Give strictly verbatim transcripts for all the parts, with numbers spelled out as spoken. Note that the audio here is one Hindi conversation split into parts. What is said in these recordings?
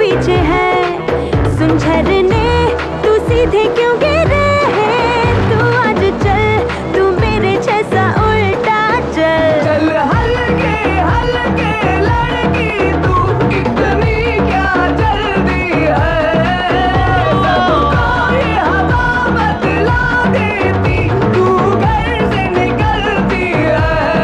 पीछे है। सुन झरने तू सीधे क्यों गिरे है, तू आज चल तू मेरे जैसा उल्टा चल। चल हल्के हल्के लड़की तू, इतनी क्या जल्दी है, सबको ये हवा बतला देती, तू घर से निकलती है।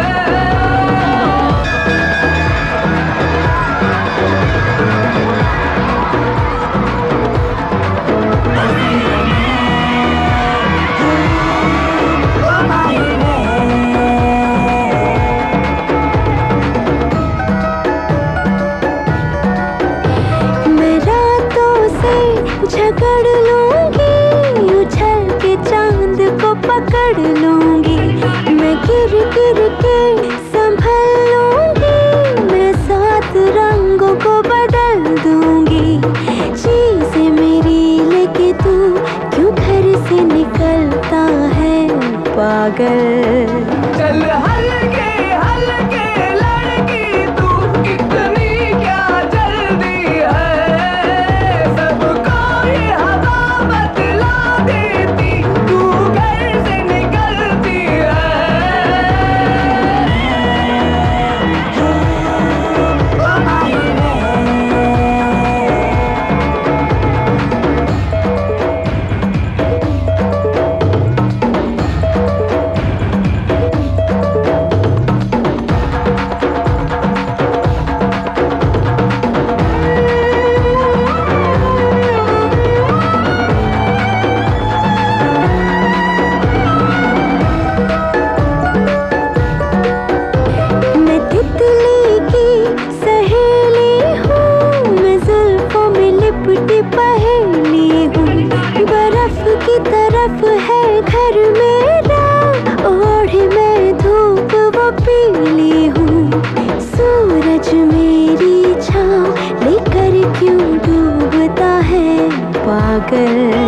मैं रातों से झगड़ लूंगी, उछल के चांद को पकड़ लूंगी। मैं गिर गिर के संभल लूंगी, मैं सात रंगों को बदल दूंगी। चीजें मेरी लेके तू क्यों घर से निकलता है पागल। चल हल्के हल्के लड़की तू, इतनी क्या जल्दी है, सबको ये हवा बतला देती, तू घर से निकलती है। मैं तितली की सहेली हूँ, मैं जुल्फों में लिपटी पहेली हूँ। बर्फ की तरफ है घर मेरा, ओढ़े मैं धूप वो पीली हूँ। सूरज मेरी छाँव लेकर क्यों डूबता है पागल।